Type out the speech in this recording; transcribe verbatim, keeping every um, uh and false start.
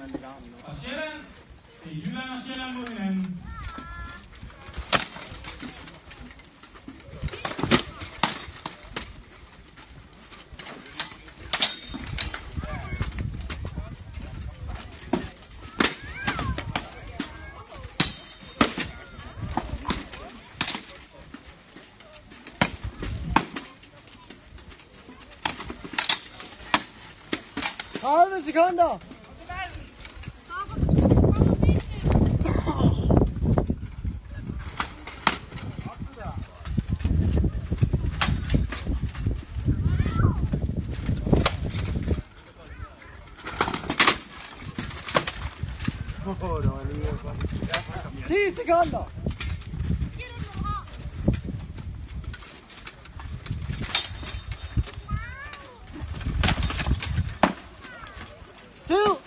Og Sjælland. Det er Jylland og Sjælland mod hinanden. tredive sekunder. ti sekunder. Tid.